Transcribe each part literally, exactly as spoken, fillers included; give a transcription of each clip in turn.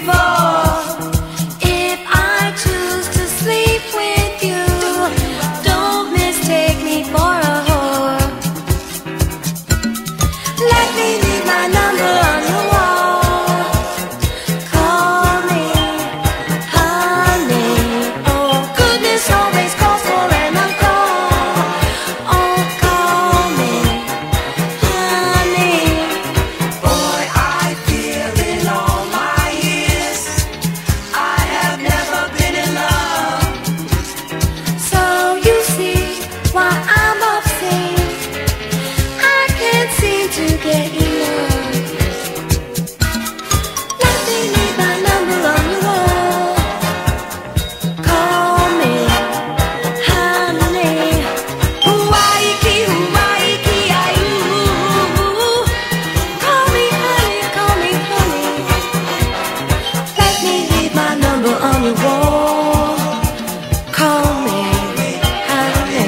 before. If I choose to sleep with you, don't mistake me for a whore. Let me leave my number on the wall. Call me, honey. Oh, goodness always calls for an encore. Oh, call me, honey. Boy, I feel in all my years I have never been in love. So you see why I'm obsessed. I can't seem to get enough. Let me leave my number on the wall. Call me, honey. Hawaii, Hawaii, ooh. Call me, honey, call me, honey. Let me leave my number on your wall. Call me, honey.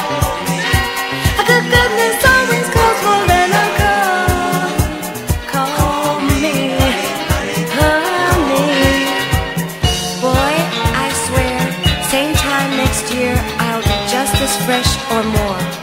Good goodness always calls for an encore. Call me, honey. Boy, I swear, same time next year I'll be just as fresh or more.